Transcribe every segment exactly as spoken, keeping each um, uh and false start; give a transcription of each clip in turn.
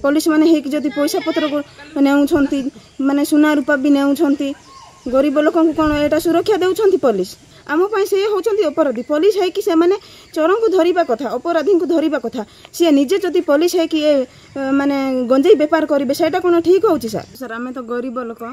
Police माने हेक जदि पैसा पत्र नेउछंती माने सुना रूपा भी नेउछंती गरीब लोक कौन एटा सुरक्षा देउछंती पुलिस आम से होचंती अपराधी पुलिस है कि से माने चोरों को धरिबा कथा अपराधी को धरिबा कथा सी निजे जदि पुलिस है कि माने गंजेई बेपार करेंगे सेटा कौन ठीक होची सर सर आम तो गरीब लोक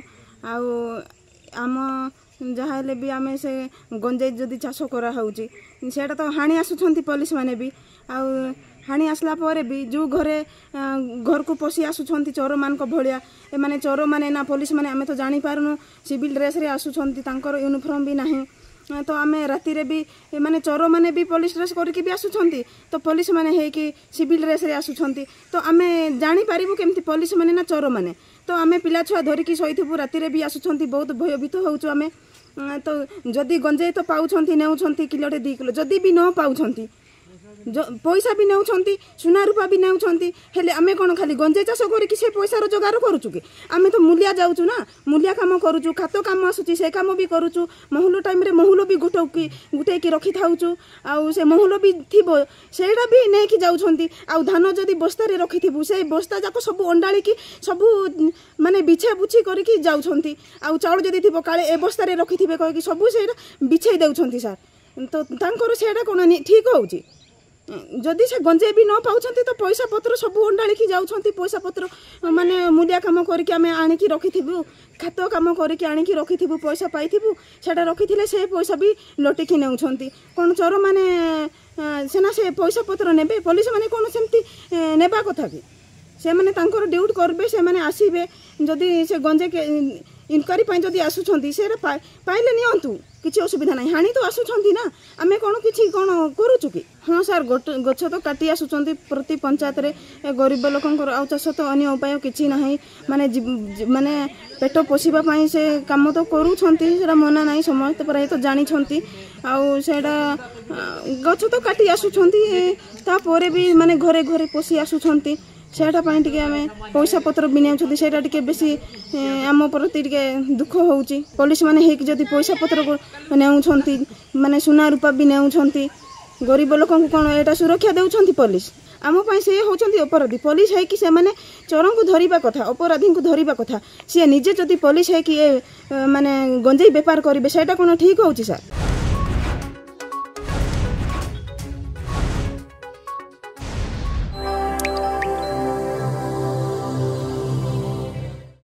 आम जहाँ भी आम से गंजेई जदि चाष करा होउची सेटा तो हाणी आसुछंती पुलिस माने भी आ हाणी आसला पर भी जो घरे घर को पशि आसुछंती चोर मान भलिया ए माने चोर माने ना पुलिस माने आमे तो जानी पारुनु सिविल ड्रेस रे आसुछंती तांकर यूनिफॉर्म भी नाही तो आम राति रे भी माने चोर माने भी पुलिस ड्रेस करके भी आसुछंती तो पुलिस माने है कि सिविल ड्रेस रे आसुछंती तो आमे जानी पारिबु केमती पुलिस माने ना चोर माने तो आमे पिला छुआ धरिकी शोइथिबु राति रे भी आसुछंती बहुत भयभीत होउछु आमे तो जदि गंजेई तो पाउछंती नेउछंती किलोटे दी किलो जदि भी न पाउछंती पैसा भी नेउछंती सुना रूपा भी नेउछंती हेले आमे कोन खाली गंजेई चाष करिकी से पैसा रोजगार करूछु कि आमे तो मूलिया जाउछु ना मूलिया काम करूछु खातो काम आसुची से काम भी करूछु महूल टाइम रे महूल भी गुटो की गुटे की रखी थाउछु आ से महूल भी थिबो सेडा भी नै कि जाउछंती आ धान जदी बस्ता रे रखी थिबु से बस्ता जाको सब अंडाळी की सब माने बिछा बुछी करिकी जाउछंती आ चाउल जदी थिबो काले ए बस्ता रे रखी थिबे कहि कि सब सेडा बिछाई देउछंती सर तो तांकर सेडा कोन ठीक होउची जदि से गंजेई भी न पाउछंती तो पैसा पत्र सब अंडाळी की जाउछंती पैसा पत्र माने मूलिया काम करके आमे आनिकी रखिथिबु खातो काम करके आनिकी रखिथिबु पैसा पाइथिबु सेटा रखिथिले से पैसा भी लटिकी नेउछंती कोन चोर माने सेना से पैसा पत्र नेबे पुलिस माने कोन सेमती नेबा कथा कि से माने तांकर ड्यूटी करबे से माने आसीबे जदि से गंजे के इनक्वारी पाई जदि आसुछंती से पाइले नियंतु किसी असुविधा ना हाणी तो आसुछंती ना आमे कोन किछि कोन करूछु कि हाँ सर गछ तो काटी आसुछंती प्रति पंचायत रे गरीब लोकंकर आ चाष तो अन्य उपाय किछि नाही माने माने पेट पोषिबा पाई से काम तो करूछंती सेटा मना नाही समस्त प्राय तो जानी छंती आ सेटा गछ तो काटी आसुछंती ता परे भी माने घरे घरे पोषि आसुछंती सेटा पाई टिके आमे पैसा पत्र बिनेउछंती सेटा टिके बेसी आम प्रति टिके दुख होउची पुलिस माने हेक जदि पैसा पत्र नेउछंती माने सुना रूपा भी नेउछंती गरीब लोक कौन एटा सुरक्षा देउछंती पुलिस आम से होचंती अपराधी पुलिस है कि से माने चोरों को धरिबा कथा अपराधी को धरिबा कथा सी निजे जदि पुलिस है कि माने गंजेई बेपार करेंगे सेटा कौन ठीक होउची सर।